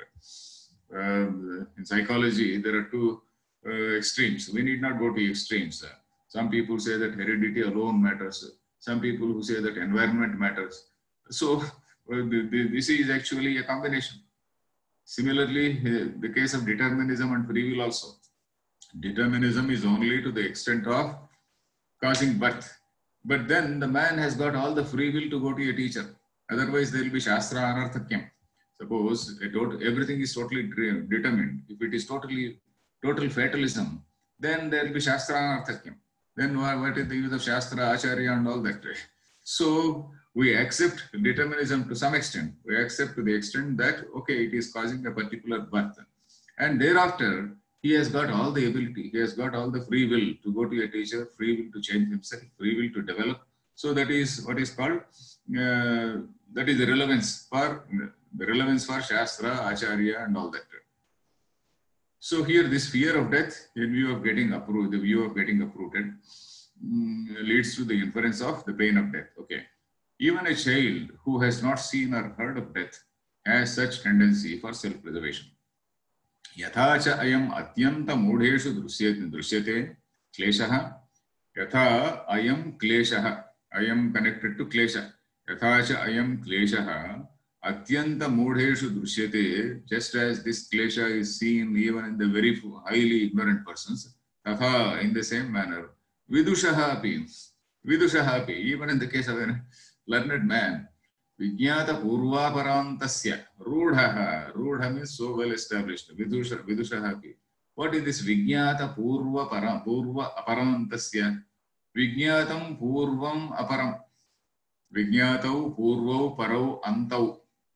In psychology, there are two extremes. We need not go to extremes. Some people say that heredity alone matters. Some people who say that environment matters. So this is actually a combination. Similarly, the case of determinism and free will also. Determinism is only to the extent of causing birth. But then the man has got all the free will to go to a teacher. Otherwise, there will be Shastra Anarthakyam. Suppose everything is totally determined. If it is total fatalism, then there will be Shastra Anarthakyam. Then what is the use of Shastra, Acharya and all that? So we accept determinism to some extent. We accept to the extent that, okay, it is causing a particular birth. And thereafter, he has got all the ability, he has got all the free will to go to a teacher, free will to change himself, free will to develop. So that is what is called, that is the relevance for Shastra, Acharya and all that. So here this fear of death in view of getting uprooted, the view of getting uprooted leads to the inference of the pain of death. Okay. Even a child who has not seen or heard of death has such tendency for self-preservation. Yatha cha ayam atyanta mudheshu drishyate kleshaha. Yatha ayam kleshaha. Ayam connected to klesha. Yatha cha ayam kleshaha. Atyanta mudheshu drishyate. Just as this klesha is seen even in the very highly ignorant persons. Tatha, in the same manner. Vidushaha api. Vidushaha api. Even in the case of a learned man. Vijnata purva parantasya. Rudha. Rudha means so well established. Vidushaha api. What is this Vijnata purva aparantasya? Vijnatam purvam aparam. Vijnatau purvau parau antau.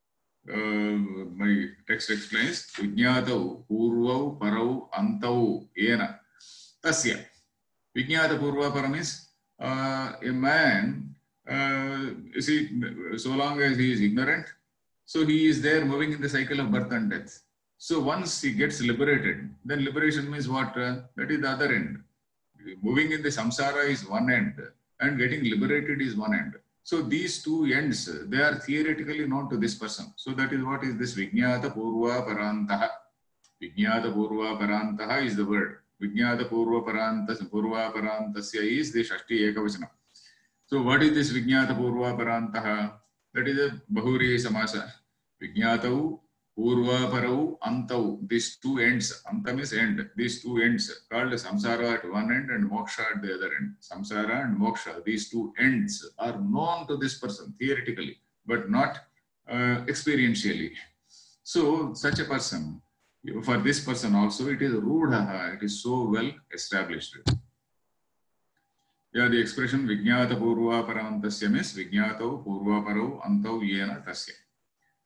My text explains. Vijnatau purvau parau antau ena. Tasya. Vijnata purva param means a man, you see, so long as he is ignorant, so he is there moving in the cycle of birth and death. So once he gets liberated, then liberation means what? That is the other end. Moving in the samsara is one end and getting liberated is one end. So these two ends, they are theoretically known to this person. So that is what is this Vijnata Purva Parantaha. Vijnata Purva Parantaha is the word. Vijnata Purva Parantasya is the Shashti Ekavachana. So what is this Vijnata Purva Parantaha? That is a Bahuri Samasa. Vijnatau Purva Parau Antau. These two ends, Antam is end. These two ends called Samsara at one end and Moksha at the other end. Samsara and Moksha, these two ends are known to this person theoretically, but not experientially. So such a person, for this person also, it is Rudha, it is so well established. Yeah, the expression Vijnata Purva Parantasya means Vijnatau Purva Parau Antau Yena Tasya.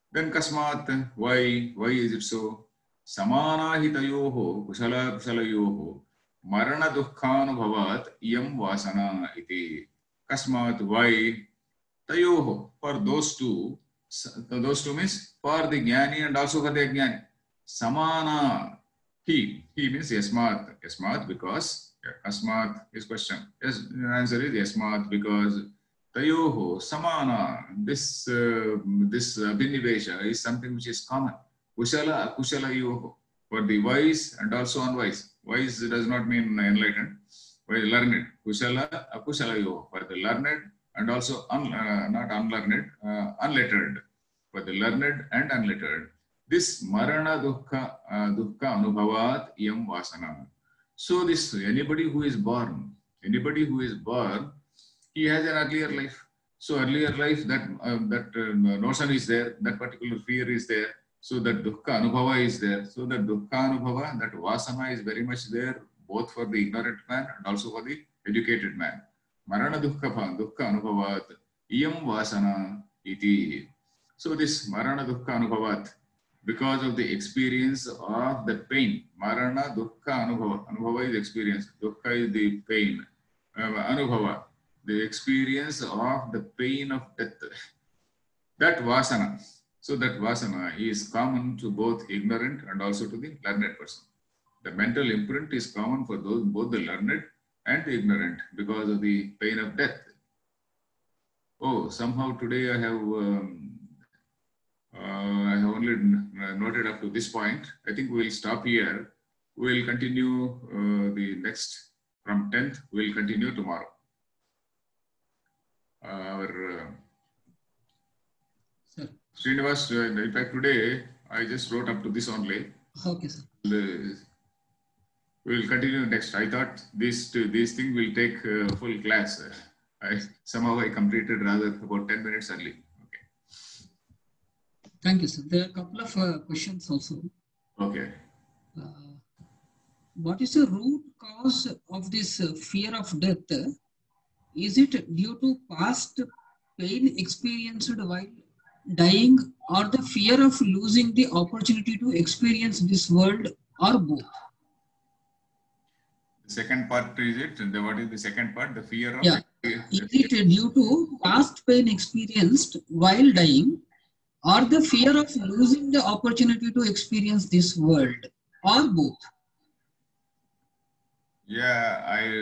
Then kasmat, why? Why is it so? Samana hitayoho, kusala kusalayoho, marana dukkhanubhavat iyam vasana iti. Kasmat, why? Tayoho, for those two means for the jnani and also for the ajnani. Samana, he means yasmat. Yasmat because, kasmat is question. Yes, the answer is yasmat because tayoho, samana, this abhinivesha is something which is common. Kushala, akushala yoho, for the wise and also unwise. Wise does not mean enlightened, learned. Kushala, akushala yoho, for the learned and also not unlearned, unlettered, for the learned and unlettered. This marana dukkha anubhavat iyam vasana. So this anybody who is born, he has an earlier life. So earlier life, that notion is there, that particular fear is there. So that dukkha anubhava is there. So that dukkha anubhava, that vasana is very much there, both for the ignorant man and also for the educated man. Marana dukkha anubhavat iyam vasana iti. So this marana dukkha anubhavat, because of the experience of the pain. Marana dukkha anubhava. Anubhava is experience. Dukkha is the pain. Anubhava, the experience of the pain of death. That vasana. So that vasana is common to both ignorant and also to the learned person. The mental imprint is common for both the learned and the ignorant because of the pain of death. Oh, somehow today I have only noted up to this point. I think we will stop here. We will continue the next from 10th. We will continue tomorrow. Srinivas, in fact, today I just wrote up to this only. Okay, sir. We will continue next. I thought these things will take full class. Somehow I completed rather about 10 minutes early. Okay. Thank you, sir. There are a couple of questions also. Okay. What is the root cause of this fear of death? Is it due to past pain experienced while dying, or the fear of losing the opportunity to experience this world, or both? The second part is it? What is the second part? The fear of... Yeah. Is it due to past pain experienced while dying, or the fear of losing the opportunity to experience this world, or both? Yeah,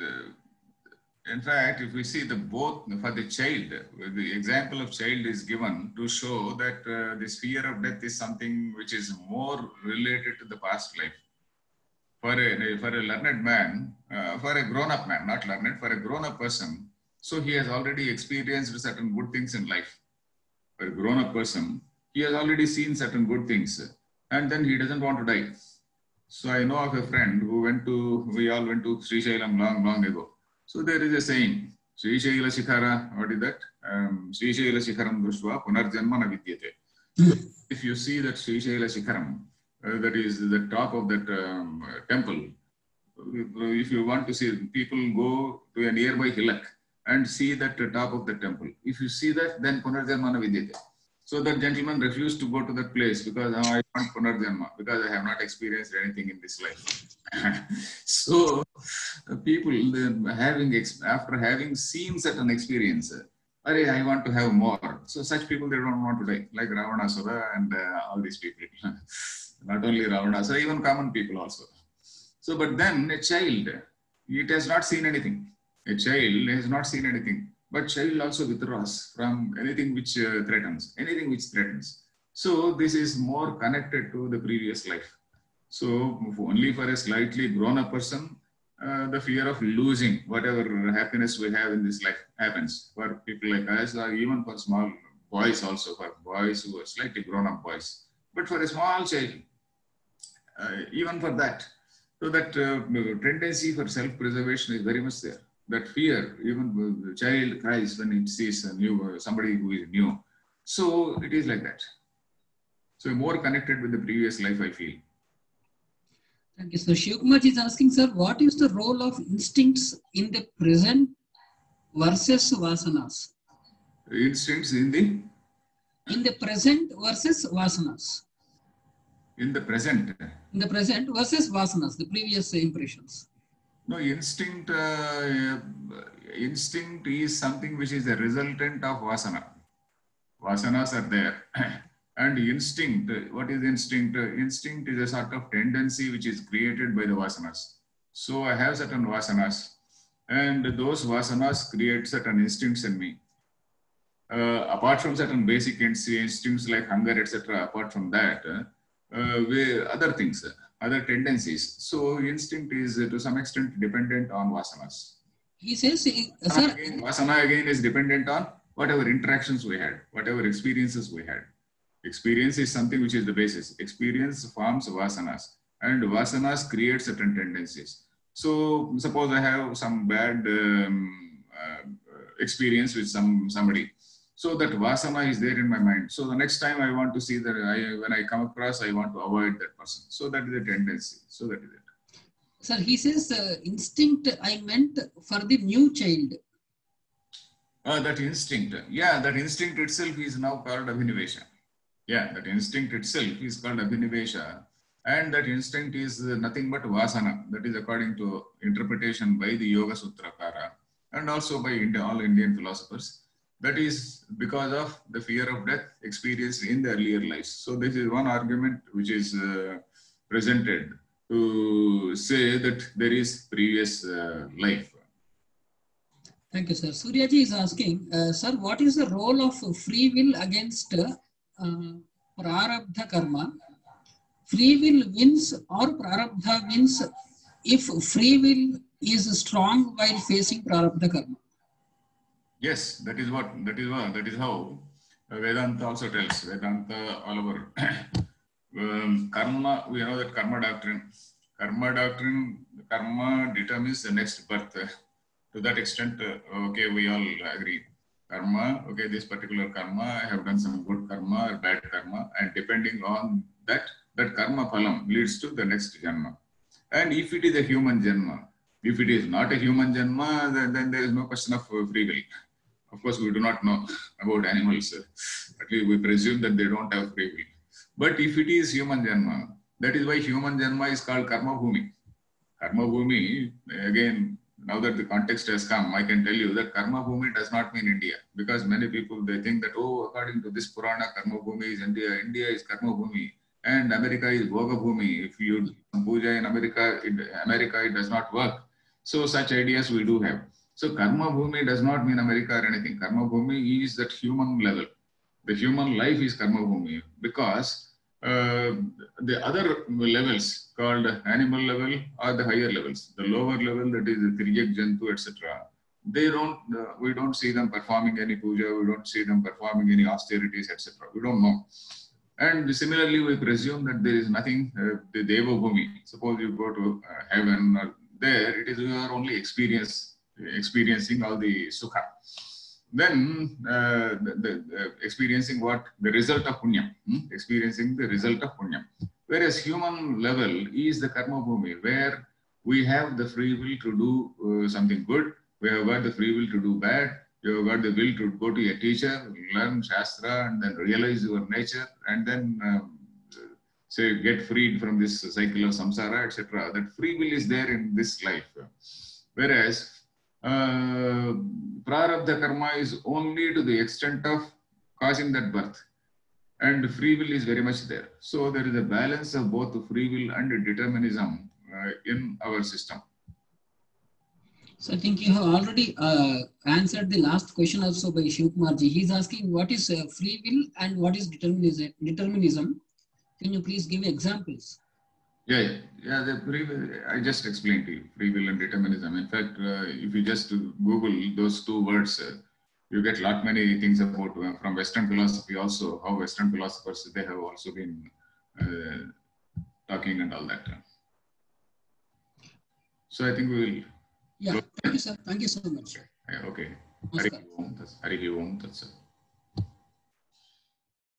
in fact, if we see the both for the child, the example of child is given to show that this fear of death is something which is more related to the past life. For a learned man, for a grown-up man, not learned, for a grown-up person, so he has already experienced certain good things in life. For a grown-up person, he has already seen certain good things, and then he doesn't want to die. So I know of a friend who we all went to Sri Shailam long ago. So there is a saying, Sri Shaila Shikhara, what is that? Sri Shaila Shikharam Drushva Punarjanma na Vidyate. If you see that Sri Shaila Shikharam, that is the top of that temple, if you want to see, people go to a nearby hillock and see that top of the temple. If you see that, then Punarjanma na Vidyate. So that gentleman refused to go to that place because I want Punarjanma, because I have not experienced anything in this life. So people after having seen certain experience, I want to have more. So such people, they don't want to die, like Ravanasura and all these people. Not only Ravanasura, even common people also. So, but then a child, it has not seen anything. A child has not seen anything. But child also withdraws from anything which threatens. So this is more connected to the previous life. So only for a slightly grown-up person, the fear of losing whatever happiness we have in this life happens. For people like us, or even for small boys also, for boys who are slightly grown-up boys. But for a small child, even for that, so that tendency for self-preservation is very much there. That fear, even the child cries when it sees somebody who is new. So it is like that. So more connected with the previous life, I feel. Thank you, sir. Shivkumar is asking, sir, what is the role of instincts in the present versus vasanas? Instincts in the in the present versus vasanas. In the present. In the present versus vasanas, the previous impressions. No, instinct is something which is a resultant of vasana. Vasanas are there. And instinct, what is instinct? Instinct is a sort of tendency which is created by the vasanas. So I have certain vasanas, and those vasanas create certain instincts in me. Apart from certain basic instincts like hunger, etc., apart from that, other things, other tendencies. So instinct is to some extent dependent on vasanas. He says, sir, vasana again is dependent on whatever interactions we had, whatever experiences we had. Experience is something which is the basis. Experience forms vasanas, and vasanas create certain tendencies. So suppose I have some bad experience with somebody. So that vasana is there in my mind. So the next time I want to see that when I come across, I want to avoid that person. So that is a tendency. So that is it. Sir, he says instinct I meant for the new child. That instinct. Yeah, that instinct itself is now called abhinivesha. Yeah, that instinct itself is called abhinivesha. And that instinct is nothing but vasana. That is according to interpretation by the Yoga Sutrakara and also by all Indian philosophers. That is because of the fear of death experienced in the earlier lives. So this is one argument which is presented to say that there is previous life. Thank you, sir. Suryaji is asking, sir, what is the role of free will against prarabdha karma? Free will wins or prarabdha wins if free will is strong while facing prarabdha karma? Yes, that is how Vedanta also tells. Vedanta all over. Karma, we know that karma doctrine. Karma determines the next birth. To that extent, okay, we all agree. Karma, okay, this particular karma, I have done some good karma or bad karma, and depending on that karma phalam leads to the next janma. And if it is a human janma, if it is not a human janma, then there is no question of free will. Of course, we do not know about animals. At least we presume that they don't have free will. But if it is human janma, that is why human janma is called karma bhumi. Karma bhumi, again, now that the context has come, I can tell you that karma bhumi does not mean India. Because many people, they think that, oh, according to this Purana, karma bhumi is India. India is karma bhumi. And America is bhoga bhumi. If you do puja in America, it does not work. So such ideas we do have. So karma bhumi does not mean America or anything. Karma bhumi is that human level. The human life is karma bhumi because the other levels called animal level are the higher levels. The lower level, that is the Tiryak Jantu, etc. We don't see them performing any puja. We don't see them performing any austerities, etc. We don't know. And similarly, we presume that there is nothing, the Deva Bhumi. Suppose you go to heaven, there it is you are only experiencing all the sukha. Then experiencing what? The result of punyam. Experiencing the result of punyam. Whereas human level is the karma bhumi, where we have the free will to do something good. We have got the free will to do bad. You have got the will to go to a teacher, learn Shastra, and then realize your nature, and then say get freed from this cycle of samsara, etc. That free will is there in this life. Whereas prarabdha karma is only to the extent of causing that birth, and free will is very much there. So there is a balance of both free will and determinism in our system. So I think you have already answered the last question also by Shivkumarji. He is asking what is free will and what is determinism. Can you please give examples? Yeah. The free will, I just explained to you, free will and determinism. In fact, if you just Google those two words, you get lot many things about from Western philosophy also, how Western philosophers, they have also been talking and all that. So I think we will. Yeah, thank you, sir. Thank you so much. Okay. Namaskar. Hari Om Tat Sat.